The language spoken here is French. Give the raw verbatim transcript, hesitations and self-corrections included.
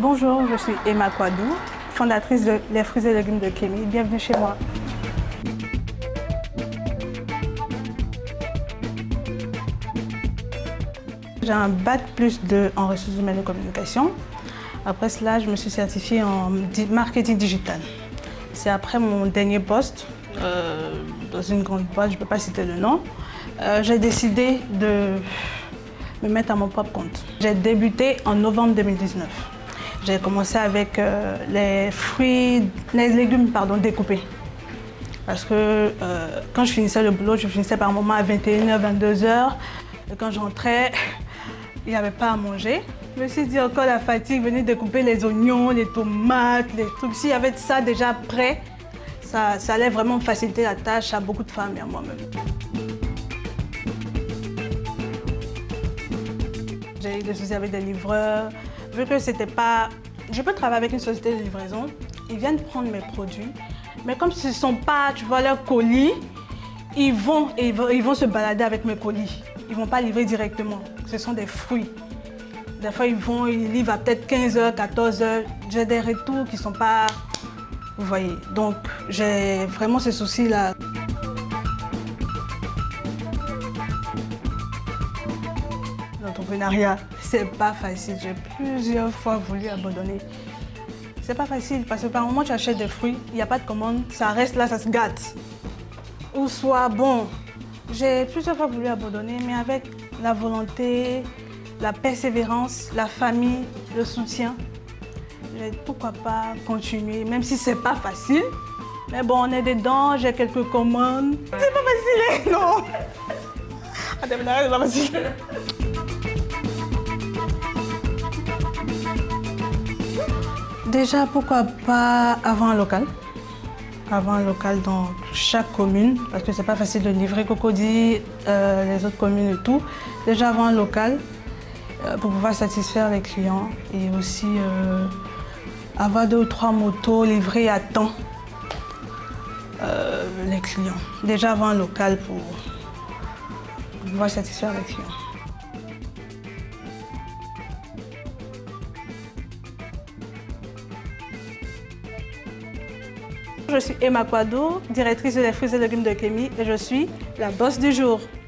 Bonjour, je suis Emma Kouadou, fondatrice de Les Fruits et Légumes de Kémy. Bienvenue chez moi. J'ai un bac plus deux en ressources humaines et communication. Après cela, je me suis certifiée en marketing digital. C'est après mon dernier poste, euh, dans une grande boîte, je ne peux pas citer le nom, euh, j'ai décidé de me mettre à mon propre compte. J'ai débuté en novembre deux mille dix-neuf. J'ai commencé avec euh, les fruits, les légumes pardon, découpés. Parce que euh, quand je finissais le boulot, je finissais par moment à vingt et une heures, vingt-deux heures. Et quand j'entrais, il n'y avait pas à manger. Je me suis dit encore la fatigue, venir découper les oignons, les tomates, les trucs. S'il y avait ça déjà prêt, ça, ça allait vraiment faciliter la tâche à beaucoup de femmes et à moi-même. J'ai eu des soucis avec des livreurs. Vu que c'était pas... Je peux travailler avec une société de livraison, ils viennent prendre mes produits, mais comme ce ne sont pas, tu vois, leurs colis, ils vont, ils vont, ils vont se balader avec mes colis. Ils ne vont pas livrer directement. Ce sont des fruits. Des fois, ils vont, ils livrent à peut-être quinze heures, quatorze heures. J'ai des retours qui ne sont pas... Vous voyez. Donc, j'ai vraiment ce souci-là. L'entrepreneuriat, c'est pas facile. J'ai plusieurs fois voulu abandonner. C'est pas facile parce que par moment, tu achètes des fruits, il n'y a pas de commande, ça reste là, ça se gâte. Ou soit, bon, j'ai plusieurs fois voulu abandonner, mais avec la volonté, la persévérance, la famille, le soutien, j'ai pourquoi pas continuer, même si c'est pas facile. Mais bon, on est dedans, j'ai quelques commandes. C'est pas facile, non. Ah, c'est pas facile. Déjà, pourquoi pas avoir un local? Avoir un local dans chaque commune, parce que c'est pas facile de livrer Cocody, euh, les autres communes et tout. Déjà, avoir un local euh, pour pouvoir satisfaire les clients et aussi euh, avoir deux ou trois motos livrées à temps euh, les clients. Déjà, avoir un local pour, pour pouvoir satisfaire les clients. Je suis Emma Kouadou, directrice des Fruits et Légumes de Kémy et je suis la boss du jour.